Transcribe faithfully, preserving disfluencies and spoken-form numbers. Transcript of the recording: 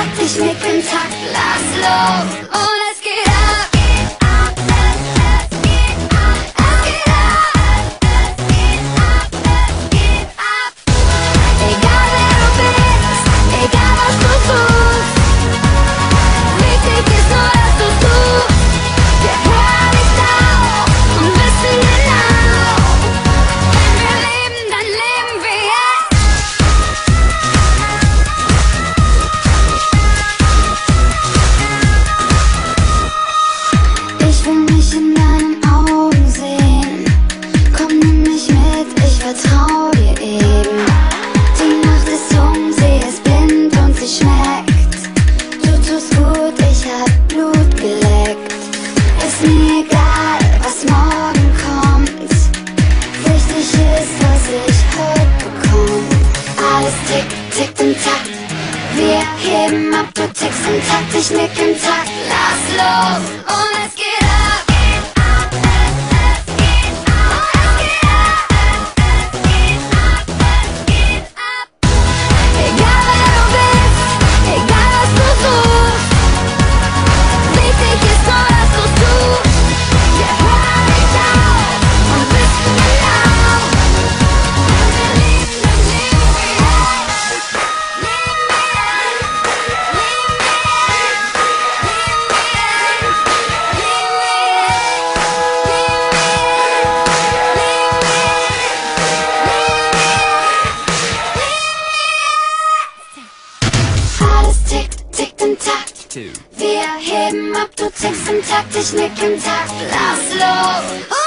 Takt, ich nick im Takt, lass los und es geht ab. Vertrau dir eben. Die Nacht ist jung, sie ist blind und sie schmeckt. Du tust gut, ich hab Blut geleckt. Ist mir egal, was morgen kommt. Wichtig ist, was ich heute bekomm. Alles tickt, tickt im Takt. Wir heben ab, du tickst im Takt, ich nick im Takt. Lass los und es geht ab. Wir heben ab, du tickst im Takt, ich nick im Takt, lass los.